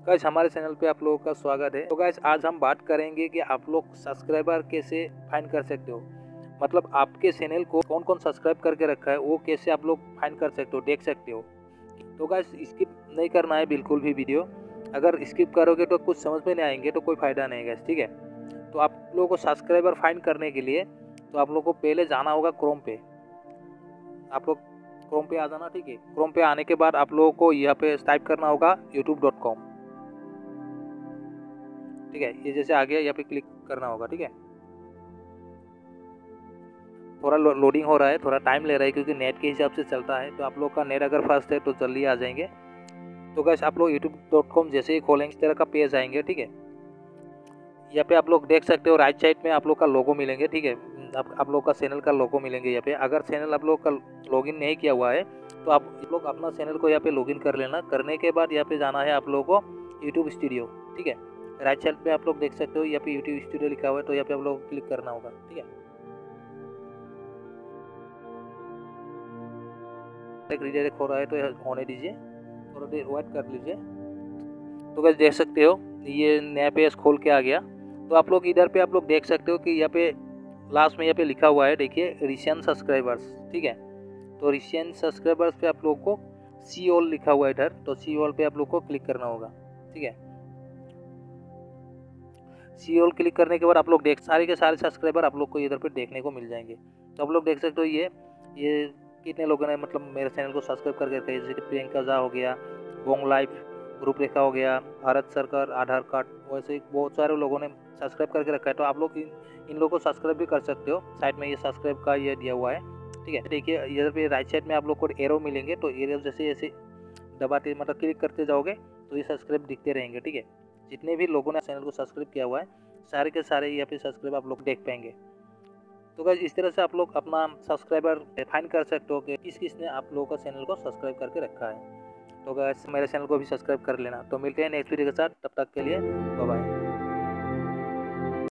Guys हमारे channel पे आप लोगों का स्वागत है। तो गाइस आज हम बात करेंगे कि आप लोग सब्सक्राइबर कैसे फाइंड कर सकते हो। मतलब आपके चैनल को कौन कौन सब्सक्राइब करके रखा है वो कैसे आप लोग फाइंड कर सकते हो, देख सकते हो। तो गाइस स्किप नहीं करना है बिल्कुल भी वीडियो। अगर स्किप करोगे तो कुछ समझ में नहीं आएंगे तो कोई फ़ायदा नहीं गाइस, ठीक है। तो आप लोगों को सब्सक्राइबर फाइंड करने के लिए तो आप लोग को पहले जाना होगा क्रोम पे। आप लोग क्रोम पे आ जाना, ठीक है। क्रोम पे आने के बाद आप लोगों को यहाँ पे टाइप करना होगा youtube.com, ठीक है। ये जैसे आ गया, यहाँ पे क्लिक करना होगा, ठीक है। थोड़ा लोडिंग हो रहा है, थोड़ा टाइम ले रहा है क्योंकि नेट के हिसाब से चलता है। तो आप लोग का नेट अगर फास्ट है तो जल्दी आ जाएंगे। तो गाइस आप लोग youtube.com जैसे ही खोलेंगे इस तरह का पेज आएंगे, ठीक है। यहाँ पे आप लोग देख सकते हो राइट साइड में आप लोग का लोगो मिलेंगे, ठीक है। आप लोग का चैनल का लोगो मिलेंगे यहाँ पे। अगर चैनल आप लोग का लॉगिन नहीं किया हुआ है तो आप लोग अपना चैनल को यहाँ पे लॉगिन कर लेना। करने के बाद यहाँ पे जाना है आप लोगों को यूट्यूब स्टूडियो, ठीक है। राइट साइड पे आप लोग देख सकते हो यहाँ पे यूट्यूब स्टूडियो लिखा हुआ है, तो यहाँ पे आप लोग क्लिक करना होगा, ठीक है। रिडायरेक्ट हो रहा है तो होने दीजिए, थोड़ा देर वेट कर लीजिए। तो गाइस देख सकते हो ये नया पेज खोल के आ गया। तो आप लोग इधर पे आप लोग देख सकते हो कि यहाँ पे लास्ट में यहाँ पे लिखा हुआ है, देखिए रिसेंट सब्सक्राइबर्स, ठीक है। तो रिसेंट सब्सक्राइबर्स पे आप लोग को सी ऑल लिखा हुआ है इधर, तो सी ऑल पे आप लोग को क्लिक करना होगा, ठीक है। सी ऑल क्लिक करने के बाद आप लोग देख सारे के सारे सब्सक्राइबर आप लोग को इधर पे देखने को मिल जाएंगे। तो आप लोग देख सकते हो ये कितने लोगों ने मतलब मेरे चैनल को सब्सक्राइब करके रखा है। जैसे कि प्रियंका झा हो गया, बोंग लाइफ, रूपरेखा हो गया, भारत सरकार, आधार कार्ड, वैसे बहुत सारे लोगों ने सब्सक्राइब करके रखा है। तो आप लोग इन लोगों को सब्सक्राइब भी कर सकते हो। साइड में ये सब्सक्राइब का ये दिया हुआ है, ठीक है। देखिए इधर पे राइट साइड में आप लोग को एरो मिलेंगे, तो एरो जैसे जैसे दबाते मतलब क्लिक करते जाओगे तो ये सब्सक्राइब दिखते रहेंगे, ठीक है। जितने भी लोगों ने चैनल को सब्सक्राइब किया हुआ है सारे के सारे यहाँ पे सब्सक्राइब आप लोग देख पाएंगे। तो गाइस इस तरह से आप लोग अपना सब्सक्राइबर फाइंड कर सकते हो कि किस किस ने आप लोगों का चैनल को सब्सक्राइब करके रखा है। तो गाइस मेरे चैनल को भी सब्सक्राइब कर लेना। तो मिलते हैं नेक्स्ट वीडियो के साथ, तब तक के लिए बाय बाय।